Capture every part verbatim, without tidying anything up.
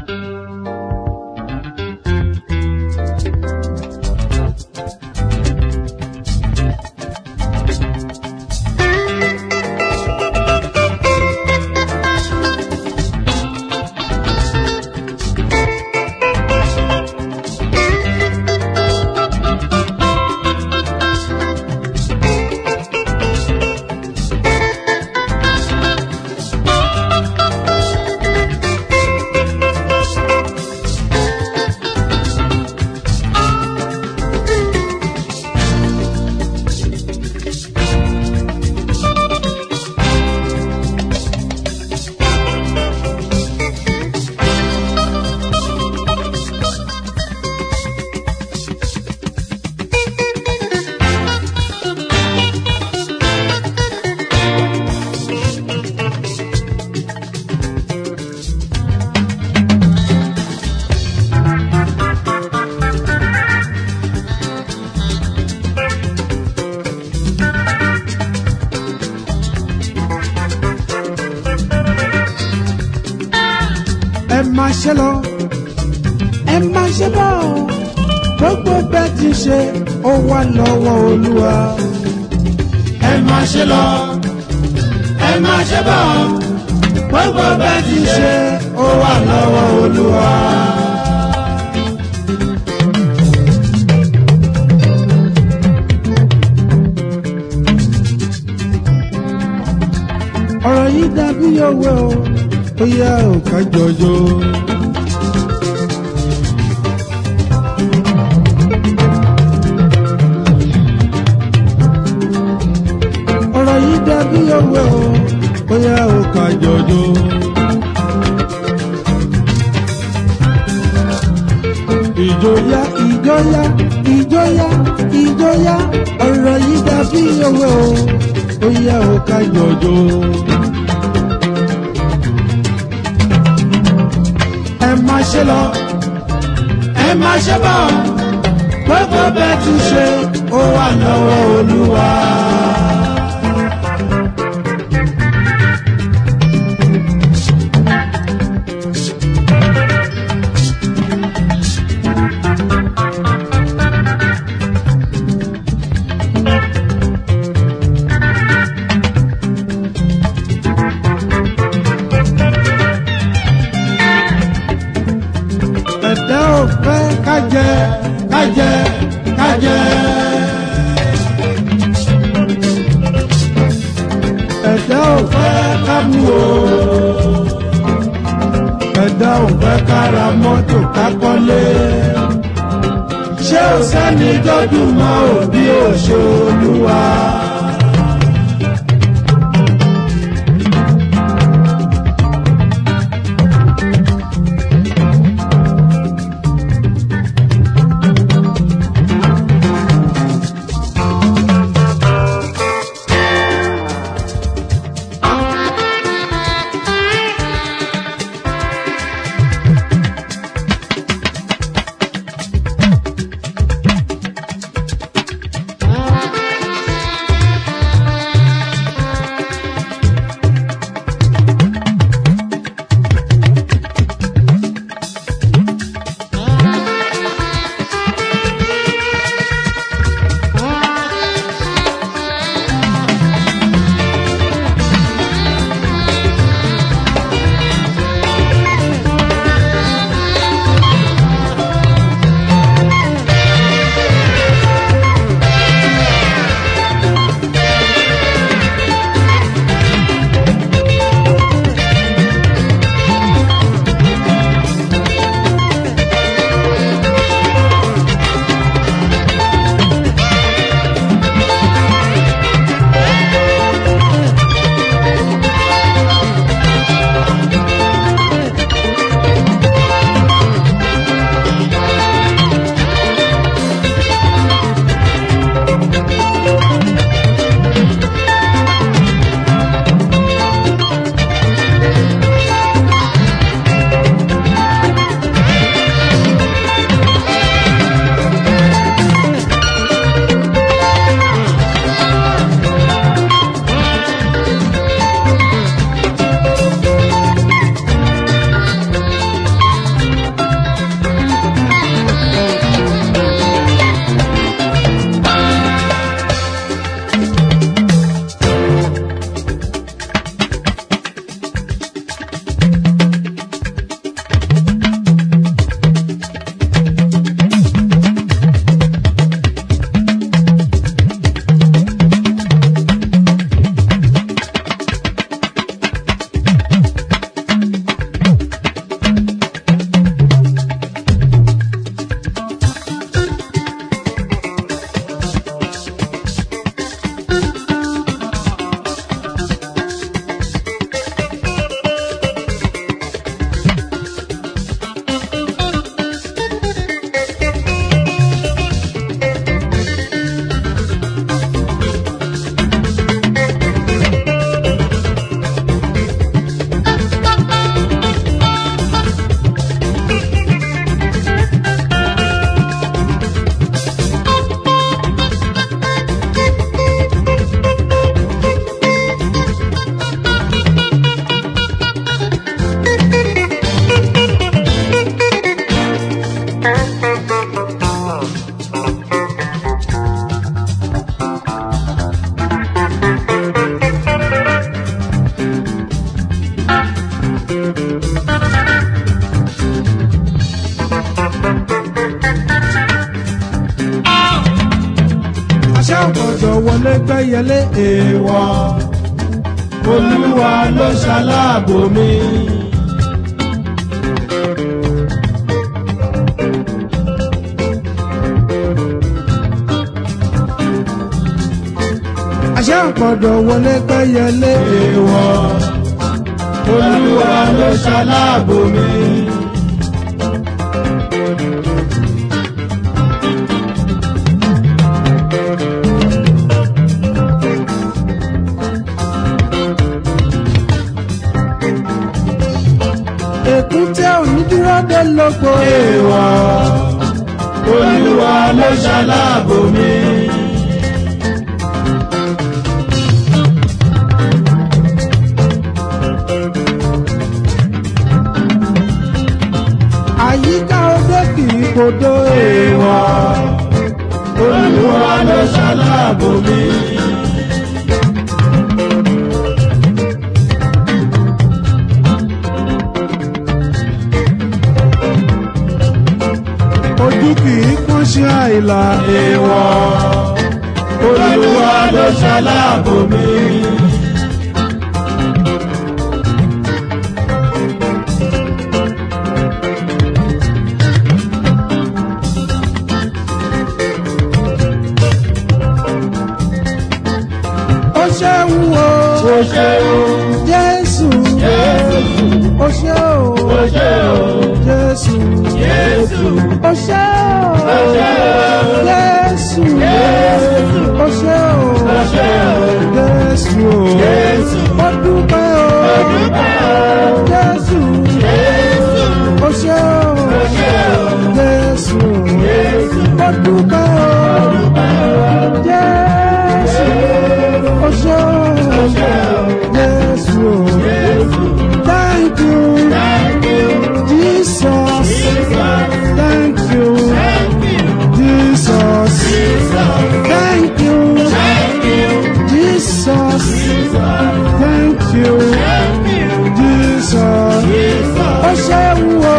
má ṣe lọ ẹ má ṣe bọ̀ gbogbo bẹ́ẹ̀ ti ṣe ó wà lọ́wọ́ Olúwa. ẹ má ṣe lọ ẹ má ṣe bọ̀ gbogbo bẹ́ẹ̀ ti ṣe ó wà lọ́wọ́ Olúwa. ọ̀rọ̀ yìí dàbí òwe o ó yá ò ká jọjọ. ọ̀rọ̀ yìí dàbí òwe o ó yá ò ká jọjọ. ìjọyà ìjọyà ìjọyà ìjọyà ọ̀rọ̀ yìí dàbí òwe o ó yá ò ká jọjọ. ẹ má ṣe lọ ẹ má ṣe bọ̀ gbogbo bẹ́ẹ̀ ti ṣe ó wà lọ́wọ́ Olúwa. ẹ̀dá ò fẹ́ ká jẹ ká jẹ ká jẹ. ẹ̀dá ò fẹ́ ká mú o. ẹ̀dá ò fẹ́ ká ra mọ́tò ká kọ́lé. ṣé ò sẹ́ni tó dùn mọ́ òbí òṣèlúwa. pẹ́yẹlé èèwọ̀ Olúwa ló ṣaláàbò mi. àṣà àpọ̀dọ̀ wọlé pẹ́yẹlé èèwọ̀ Olúwa ló ṣaláàbò mi. èkúté onídúró dé lóko èèwọ̀ Olúwa ló ṣaláàbò mi. àyíká odò kìí kodò èèwọ̀ Olúwa ló ṣaláàbò mi. ojú kìí pọ́n sí àìlà èèwọ̀ Olúwa ló ṣaláàbò mi. ó ṣeun o ó ṣe o Jésù Jésù ó ṣe o ó ṣe o Jésù Jésù ó ṣe o ó ṣe o Jésù Jésù ó ṣe o ó ṣe o Jésù Jésù ó dúpẹ́ o ó dúpẹ́ o Jésù Jésù ó ṣe o ó ṣe o Jésù Jésù ó dúpẹ́ o Jésù ó ṣe o Jésù thank you thank you Jesus Jesus thank you thank you Jesus Jesus thank you thank you Jesus Jesus thank you thank you Jesus Jesus ó ṣe wo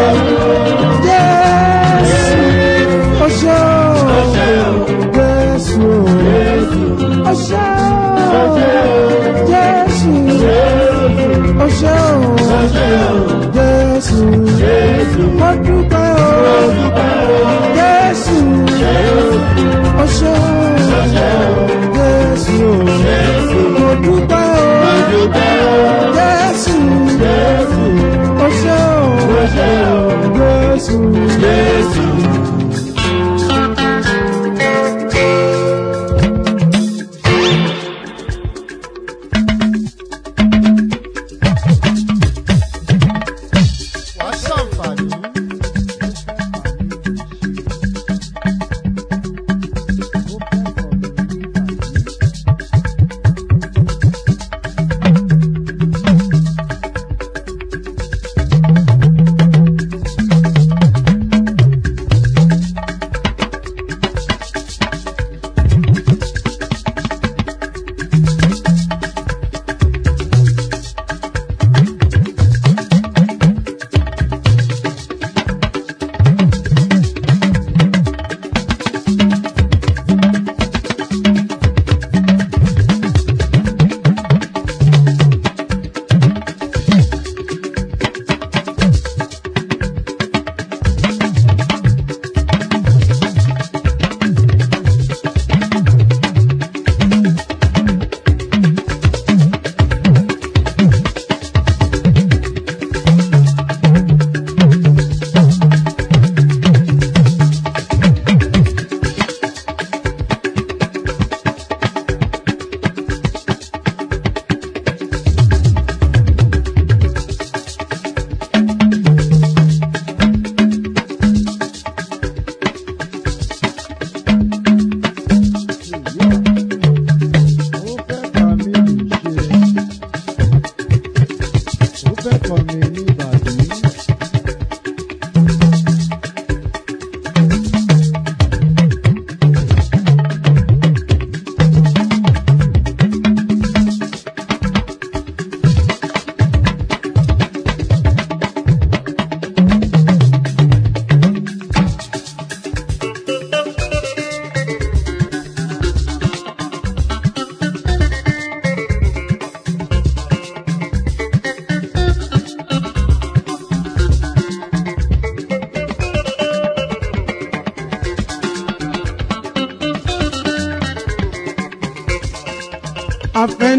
Jésù ó ṣe o Jésù ó ṣe o Jésù ó ṣe o Jésù ó dúpẹ́ o Jésù ó ṣe o Jésù ó dúpẹ́ o Jésù ó ṣe o Jésù.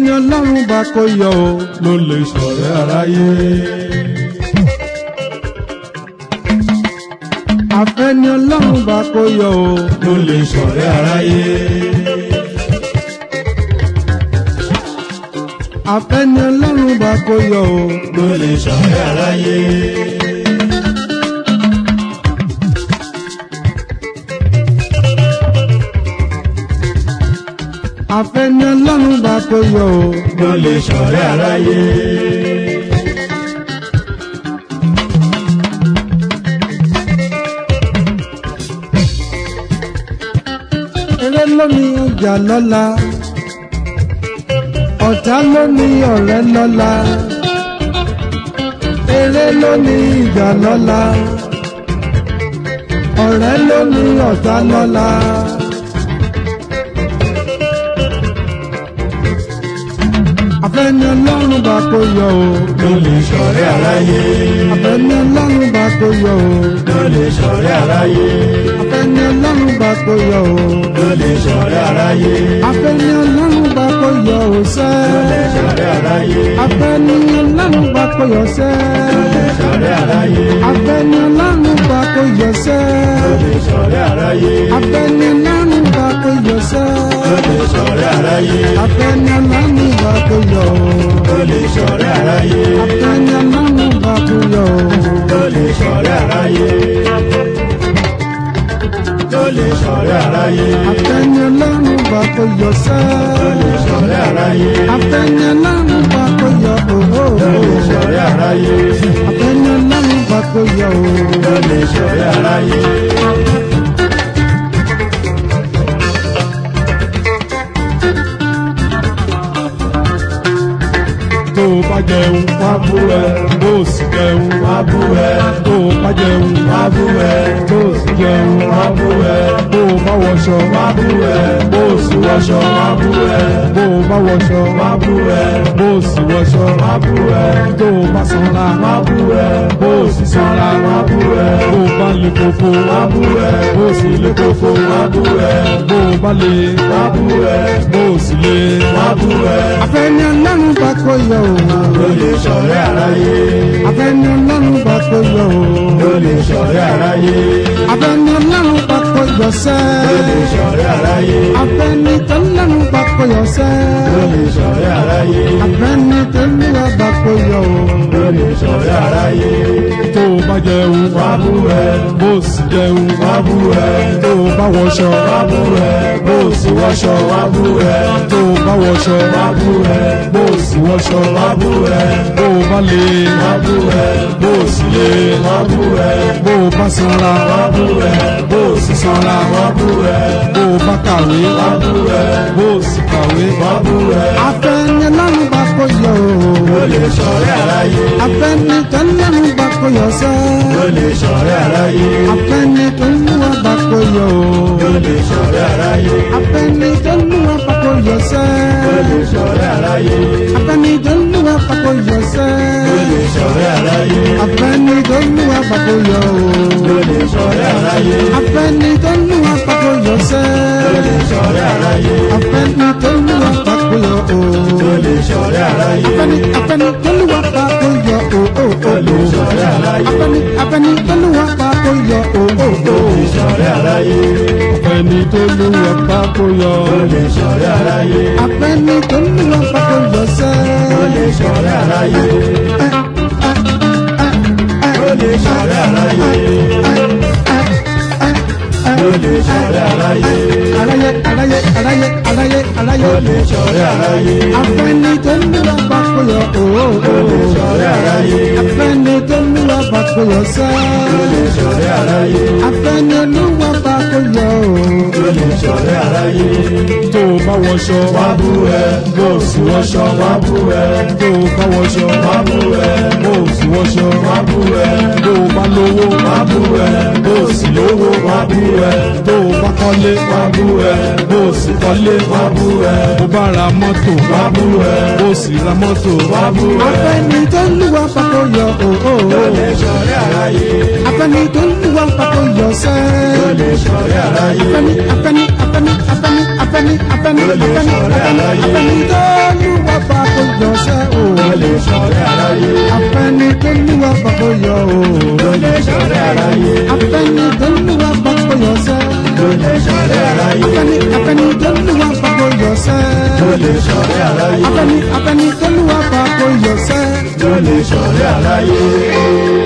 afẹ́ni ọlọ́run bá kó yọ o ló lè ṣọ̀rẹ́ aráyé. afẹ́ni ọlọ́run bá kó yọ o ló lè ṣọ̀rẹ́ aráyé. afẹ́ni ọlọ́run bá kó yọ o ló lè ṣọ̀rẹ́ aráyé. afẹ́ni ọlọ́run bá kó yọ o ló lè ṣọ̀rẹ́ aráyé. eré lómi ọjà lọ́la ọ̀tá lómi ọ̀rẹ́ lọ́la eré lómi ìjà lọ́la ọ̀rẹ́ lómi ọ̀tá lọ́la. afẹ́ni ọlọ́run bá kó yọ o ló lè ṣọ̀rẹ́ aráyé. afẹ́ni ọlọ́run bá kó yọ o ló lè ṣọ̀rẹ́ aráyé. afẹ́ni ọlọ́run bá kó yọ o ló lè ṣọ̀rẹ́ aráyé. afẹ́ni ọlọ́run bá kó yọ o sẹ́. ló lè ṣọ̀rẹ́ aráyé. afẹ́ni ọlọ́run bá kó yọ sẹ́. ló lè ṣọ̀rẹ́ aráyé. afẹ́ni ọlọ́run bá kó yọ sẹ́. ló lè ṣọ̀rẹ́ aráyé. afẹ́ni ọlọ́run bá kó yọ sẹ́. ló lè ṣọ̀rẹ́ aráyé. afẹ́ni ọlọ́run bá kó yọ o ló lè ṣọ̀rẹ́ aráyé. afẹ́ni ọlọ́run bá kó yọ o ló lè ṣọ̀rẹ́ aráyé. ló lè ṣọ̀rẹ́ aráyé. afẹ́ni ọlọ́run bá kó yọ sẹ́. ló lè ṣọ̀rẹ́ aráyé. afẹ́ni ọlọ́run bá kó yọ o ló lè ṣọ̀rẹ́ aráyé. afẹ́ni ọlọ́run bá kó yọ o ló lè ṣọ̀rẹ́ aráyé. tó o bá jẹun wá bú ẹ. bó o sì jẹun wá bú ẹ. tó o bá jẹun wá bú ẹ. bó o sì jẹun wá bú ẹ. bó o bá wọṣọ wá bú ẹ. bó o sì wọṣọ wá bú ẹ. bó o bá wọṣọ wá bú ẹ. bó o sì wọṣọ wá bú ẹ. tó o bá sanra wá bú ẹ. bó o sì sanra wá bú ẹ. bó o bá le koko wá bú ẹ. bó o sì le koko wá bú ẹ. bó o bá le wá bú ẹ. bó o sì le. wá bú ẹ. afẹ́ni ọlọ́run bá kó yọ o ló lè ṣọ̀rẹ́ aráyé. afẹ́ni ọlọ́run bá kó yọ o ló lè ṣọ̀rẹ́ aráyé. afẹ́ni ọlọ́run bá kó yọ sẹ́. ló lè ṣọ̀rẹ́ aráyé. afẹ́ni tọ́lọ́run bá kó yọ sẹ́. ló lè ṣọ̀rẹ́ aráyé. afẹ́ni tọ́lọ́run bá kó yọ o ló lè ṣọ̀rẹ́ aráyé. tó o bá jẹun wá bú ẹ. bó o sì jẹun wá bú ẹ. tó o bá wọṣọ wá bú ẹ. bó o sì wọṣọ wá bú ẹ. tó o bá wọṣọ wá bú ẹ. bó o sì wọṣọ wá bú ẹ. bó o bá le wá bú ẹ. bó o sì le wá bú ẹ. bó o bá sanra wá bú ẹ. bó o sì sanra wá bú ẹ. bó o bá kàwé wá bú ẹ. bó o sì kàwé. wá bú ẹ. afẹ́ni ọlọ́run bá kó yọ ló o lè ṣọ̀rẹ́ aráyé. afẹ́ni tọ́lọ́run bá kó yọ sẹ́. ló lè ṣọ̀rẹ́ aráyé. afẹ́ni tọ́lọ́run bá kó yọ ló o lè ṣọ̀rẹ́ aráyé. afẹ́ni tọ́lọ́run bá kó yọ sẹ́. ló lè ṣọ̀rẹ́ aráyé. afẹ́ni tọ́lọ́run bá kó yọ sẹ́. ló lè ṣọ̀rẹ́ aráyé. afẹ́ni tọ́lọ́run bá kó yọ ló o lè ṣọ̀rẹ́ aráyé. afẹ́ni tọ́lọ́run bá kó yọ sẹ́. ló lè ṣọ̀rẹ́ aráyé. afẹ́ni tọ́lọ́run bá kó yọ o ló lè ṣọ̀rẹ́ aráyé. afẹ́ni afẹ́ni tọ́lọ́run bá kó yọ o o o ló lè ṣọ̀rẹ́ aráyé. afẹ́ni afẹ́ni tọ́lọ́run bá kó yọ o o ló o lè ṣọ̀rẹ́ aráyé. afẹ́ni tọ́lọ́run bá kó yọ ló lè ṣọ̀rẹ́ aráyé. afẹ́ni tọ́lọ́run bá kó yọ sẹ́. ló lè ṣọ̀rẹ́ aráyé. ló lè ṣọ̀rẹ́ aráyé. ló lè ṣọ̀rẹ́ aráyé. aráyé aráyé aráyé aráyé aráyé ló lè ṣọ̀rẹ́ aráyé. afẹ́ni tọ́lọ́run bá kó yọ o o ló lè o ṣọ̀rẹ́ aráyé. afẹ́ni tọ́lọ́run bá kó yọ sẹ́. ló lè ṣọ̀rẹ́ aráyé. afẹ́ni olúwa bá kó yọ o ló lè ṣọ̀rẹ́ aráyé. tó o bá wọṣọ wá bú ẹ. bó o sì wọṣọ wá bú ẹ. tó o bá wọṣọ wá bú ẹ. bó o sì wọṣọ wá bú ẹ. tó o bá lówó wá bú ẹ. bó o sì lówó wá bú ẹ. tó o bá kọ́lé wá bú ẹ. bó o sì kọ́lé wá bú ẹ. bó o bá ra mọ́tò wá bú ẹ. bó o sì ra mọ́tò wá bú ẹ. afẹ́ni tó lúwa bá kó yọ o o ló lè ṣọ̀rẹ́ aráyé. afẹ́ni tó lúwa bá kó yọ sẹ́. ló lè ṣọ̀rẹ́ aráyé. afẹ́ni afẹ́ni afẹ́ni afẹ́ni afẹ́ni afẹ́ni Ó lè afẹ́ni ṣọ̀rẹ́ afẹ́ni aláyé. afẹ́ni tó lúwa bá kó yọ sẹ́ o. Ó lè ṣọ̀rẹ́ aláyé. afẹ́ni tó lúwa bá kó yọ o. Ó lè ṣọ̀rẹ́ aláyé. afẹ́ni tó lúwa bá kó yọ sẹ́. Ó lè ṣọ̀rẹ́ aláyé. afẹ́ni afẹ́ni tó lúwa bá kó yọ sẹ́. Ó lè ṣọ̀rẹ́ aláyé. afẹ́ni afẹ́ni tó lúwa bá kó yọ sẹ́. Ó lè ṣọ̀rẹ́ aláyé.